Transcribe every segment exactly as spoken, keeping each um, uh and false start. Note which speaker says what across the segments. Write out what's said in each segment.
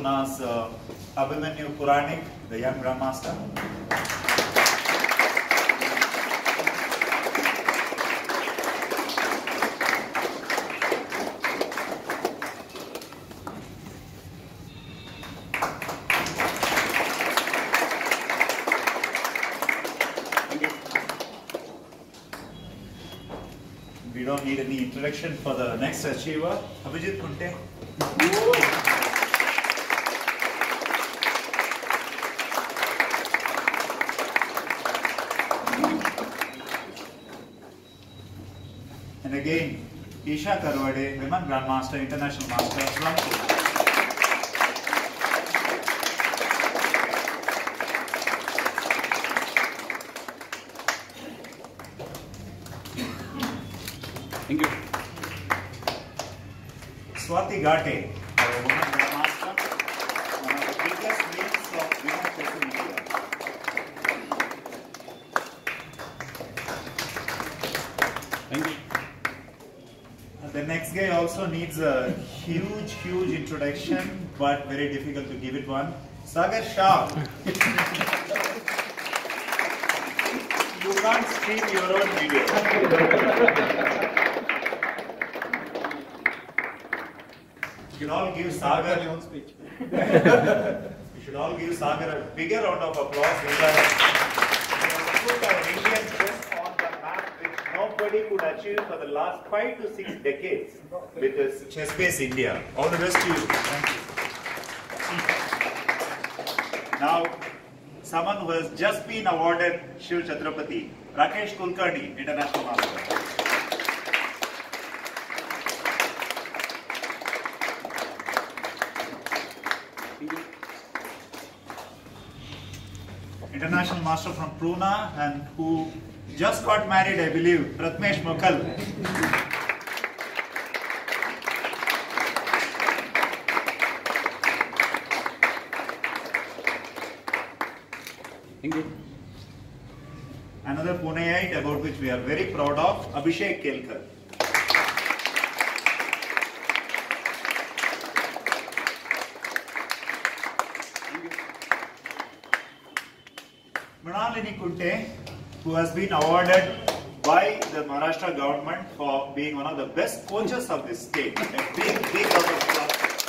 Speaker 1: Puna's uh, Abhimanyu Puranik, the young Grandmaster. We don't need any introduction for the next achiever, Abhijit Kunte. And again, Isha Karwade, Women Grandmaster, International Master from Pune.
Speaker 2: Thank you.
Speaker 1: Swati Ghate, a woman grandmaster, one of the biggest names of women chess in India.
Speaker 2: Thank you.
Speaker 1: Uh, The next guy also needs a huge, huge introduction, but very difficult to give it one. Sagar Shah. You can't stream your own video. You should all give Sagar your own speech. You should all give Sagar a bigger round of applause because he has put our Indian chess on the map which nobody could achieve for the last five to six decades with this ChessBase India. All the best to you. Thank you. Now, someone who has just been awarded Shiv Chhatrapati, Rakesh Kulkarni, International Master. International Master from Pune and who just got married, I believe, Pratmesh Mukhal.
Speaker 2: Thank you.
Speaker 1: Another Puneite about which we are very proud of, Abhishek Kelkar. Mrinalini Kunte, who has been awarded by the Maharashtra government for being one of the best coaches of this state. A big, big round of applause.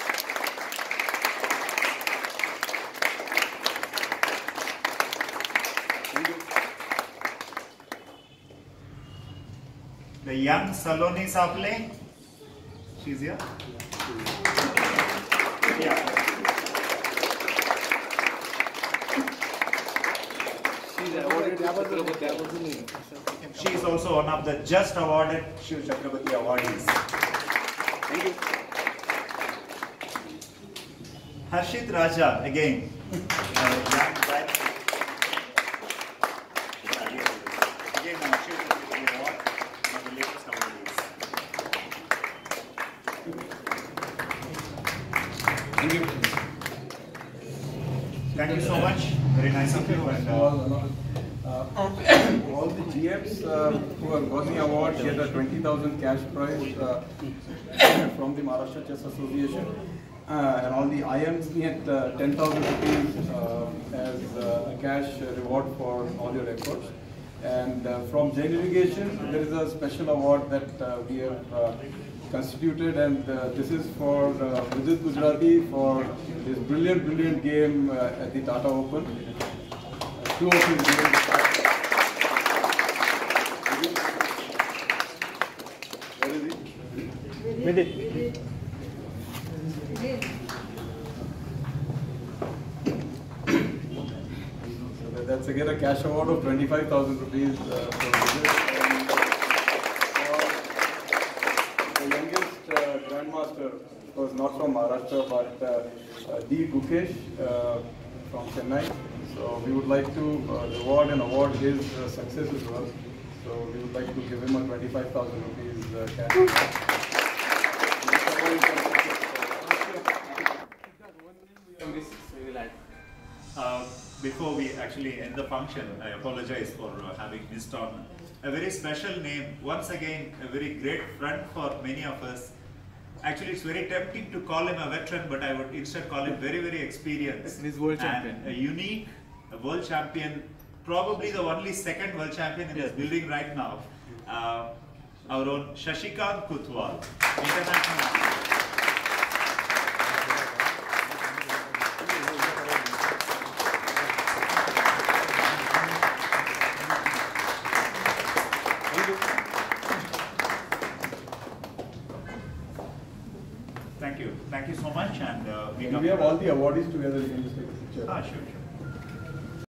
Speaker 1: The young Saloni Saple, she's here. Yeah. She is also one of the just awarded Shiv Chhatrapati awardees.
Speaker 2: Thank you.
Speaker 1: Harshit Raja, again. Uh, young guy. Again, uh, Shiv Chhatrapati award, one of the latest awardees.
Speaker 2: Thank you.
Speaker 1: Thank you so much. Very nice of you. And, uh,
Speaker 3: Uh, all the G Ms uh, who have got the award get a twenty thousand cash prize uh, from the Maharashtra Chess Association, uh, and all the I Ms get uh, ten thousand rupees uh, as uh, a cash reward for all your efforts. And uh, from Jain Irrigation, there is a special award that uh, we have uh, constituted, and uh, this is for uh, Vidit Gujrathi for his brilliant, brilliant game uh, at the Tata Open. Uh, two of his games.
Speaker 4: Vidit.
Speaker 3: So that's again a cash award of twenty-five thousand rupees uh, for Vidit. And uh, for the youngest uh, grandmaster, of course not from Maharashtra, but uh, uh, D. Gukesh uh, from Chennai. So we would like to uh, reward and award his uh, success as well. So we would like to give him a twenty-five thousand rupees uh, cash.
Speaker 1: Uh, before we actually end the function, I apologize for uh, having missed on a very special name. Once again, a very great friend for many of us. actually it's very tempting to call him a veteran, but I would instead call him very, very experienced.
Speaker 4: He's world
Speaker 1: and
Speaker 4: champion.
Speaker 1: A unique a world champion, probably the only second world champion in this building right now. Uh, our own Shashikant Kutwal, international. Thank you. Thank you so much. And uh, we,
Speaker 3: we have all the awardees together. You can just take a picture.
Speaker 1: Ah, sure.